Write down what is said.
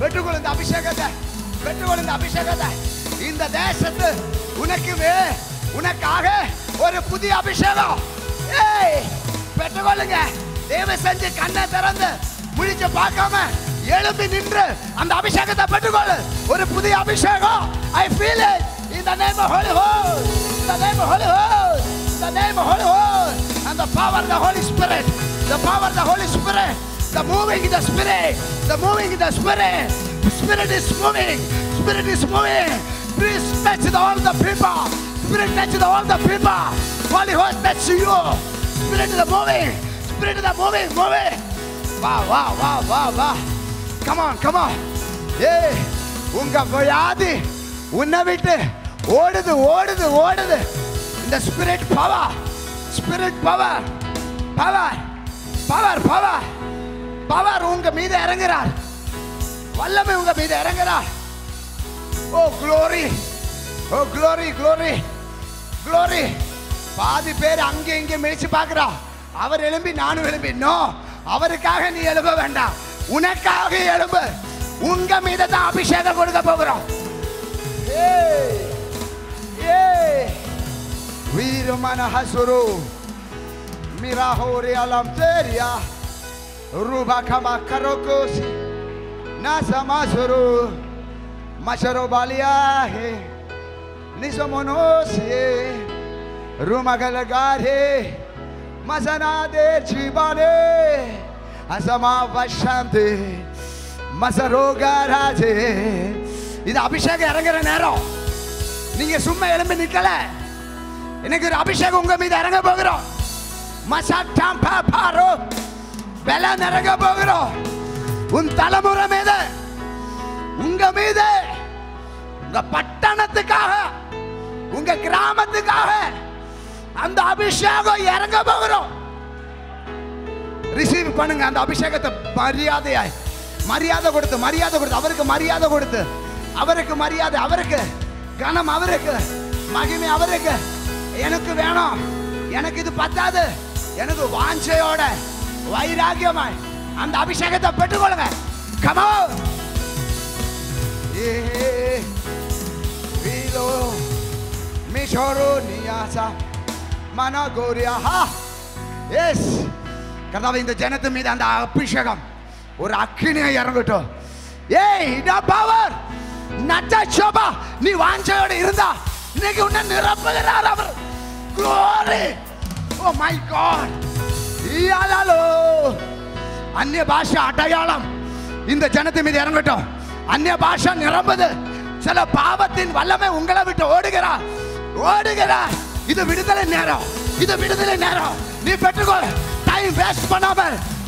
பெற்றுக்கொள் இந்த அபிஷேகத்தை, பெற்றுக்கொள் இந்த அபிஷேகத்தை. இந்த தேசத்து உனக்காக ஒரு புதிய அபிஷேகம். ஏய், பெற்றுக்கொள்ளுங்க. தேவ செஞ்சு கண்ணை திறந்து முழிச்சு பார்க்காம எழும்பி நின்று அந்த அபிஷேகத்தை பெற்றுக்கொள்ளு. ஒரு புதிய அபிஷேகம். I feel it in the name of Holy Ghost, in the name of Holy Ghost, in the name of Holy Ghost, and the power of the Holy Spirit, the power of the Holy Spirit, the moving in the Spirit, the moving in the Spirit. The Spirit is moving, Spirit is moving. Please touch all the people, Spirit touch all the people. Holy Ghost touch you. Spirit is moving, Spirit is moving, moving. Wow, wow, wow, wow, wow. Come on, come on. Hey, unga வியாதி உன்னை விட்டு ஓடுது ஓடுது ஓடுது. இந்த spirit power, spirit power, power, power, power, power உங்க மீது இறங்குறார். வல்லமை உங்க மீது இறங்குறார். ஓ glory, ஓ glory, glory, glory. பாதி பேர் அங்கே இங்கே மிதிச்சு பார்க்கிறா. அவர் எழும்பி நானும் எழும்பி. நோ, அவருக்காக நீ எழும்ப வேண்டாம், உனக்காக எழும்பு. உங்க மீது தான் அபிஷேகம் கொடுக்க போகிறோம். வீரமான ஹசுரு மிராஹோரி அலம் தேரியா ரூபா கமா கரோகோசி நாசமாசுரு மஷரோ பாலியா ஹே நிசமோனோசி ரூமகலகாரே மசனாதே ஜீவானே அசமா வஷாந்தே மசரோகாராஜே. இது அபிஷேகம் இறங்குற நேரம். நீங்க சும்மா எழும்பி நிக்கல. எனக்கு ஒரு அபிஷேகம் உங்க மீது இறங்க போகிறோம். மசாட்டாம் பாரோ பலன் இறங்க போகிறோம். உன் தலைமுறை மீது, உங்க மீது, உங்க பட்டணத்துக்காக, உங்க கிராமத்துக்காக அந்த அபிஷேகம் இறங்க போகிறோம். ரிசீவ் பண்ணுங்க அந்த அபிஷேகத்தை. மரியாதையாய் மரியாதை கொடுத்து, மரியாதை கொடுத்து, அவருக்கு மரியாதை கொடுத்து, அவருக்கு மரியாதை, அவருக்கு கனம், அவருக்கு மகிமை, அவருக்கு. எனக்கு வேணும், எனக்கு இது பத்தாது, எனக்கு வாஞ்சையோட வைராக்கியமாய் அந்த அபிஷேகத்தை பெற்றுக்கொள்ளுங்க. Come on. வீலோ மிஷோரோ நியாசா மனகோரியா. எஸ் கர்த்தாவே, இந்த ஜனத்து மீது அந்த அபிஷேகம் ஒரு அக்கினியை இறங்கட்டும். ஏய், இந்த பவர் நச்சோபா, நீ வாஞ்சையோட இருந்தா இன்னைக்கு உன்னை நிரப்புகிறார் அவர். Glory. Oh my God. இயாலோ அந்நிய பாஷை அடையாளம் இந்த ஜனத்து மீது இறங்கட்டும். அந்நிய பாஷை நிரம்புது. சில பாவத்தின் வல்லமை உங்களை விட்டு ஓடுகிறார், ஓடுகிறார். இது விடுதலை நேரம், இது விடுதலை நேரம். நீ பெற்றுக்கொள். டைம் வேஸ்ட் பண்ணாமல்